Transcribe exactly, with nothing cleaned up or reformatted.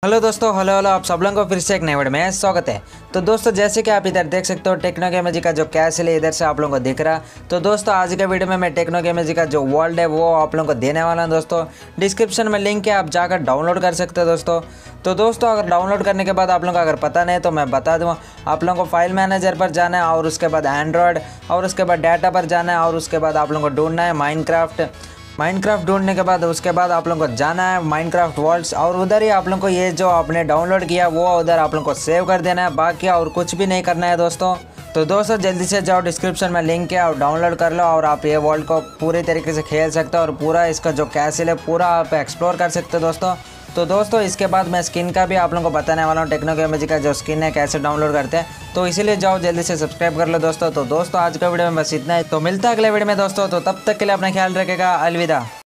Hello दोस्तों, hello hello आप सब लोगों को फिर से एक नए वीडियो में स्वागत है। तो दोस्तों जैसे कि आप इधर देख सकते हो टेक्नो गेमर्जी का जो कैसल है इधर से आप लोगों को दिख रहा। तो दोस्तों आज के वीडियो में मैं टेक्नो गेमर्जी का जो वर्ल्ड है वो आप लोगों को देने वाला हूं। दोस्तों डिस्क्रिप्शन में लिंक है, आप जाकर डाउनलोड कर सकते हो। दोस्तों तो दोस्तों अगर डाउनलोड करने के बाद आप लोगों को अगर पता नहीं तो मैं बता दूँ, आप लोगों को फाइल मैनेजर पर जाना है और उसके बाद एंड्रॉयड और उसके बाद डाटा पर जाना है और उसके बाद आप लोगों को ढूंढना है माइनक्राफ्ट। माइनक्राफ्ट ढूंढने के बाद उसके बाद आप लोगों को जाना है माइनक्राफ्ट वर्ल्ड्स और उधर ही आप लोगों को ये जो आपने डाउनलोड किया वो उधर आप लोगों को सेव कर देना है, बाकी और कुछ भी नहीं करना है दोस्तों। तो दोस्तों जल्दी से जाओ, डिस्क्रिप्शन में लिंक है और डाउनलोड कर लो और आप ये वर्ल्ड को पूरी तरीके से खेल सकते हो और पूरा इसका जो कैसल है पूरा आप एक्सप्लोर कर सकते हो दोस्तों। तो दोस्तों इसके बाद मैं स्किन का भी आप लोगों को बताने वाला हूँ, टेक्नो गेमर्जी का जो स्किन है कैसे डाउनलोड करते हैं। तो इसीलिए जाओ जल्दी से सब्सक्राइब कर लो दोस्तों। तो दोस्तों आज का वीडियो में बस इतना ही, तो मिलता है अगले वीडियो में दोस्तों। तो तब तक के लिए अपना ख्याल रखेगा, अलविदा।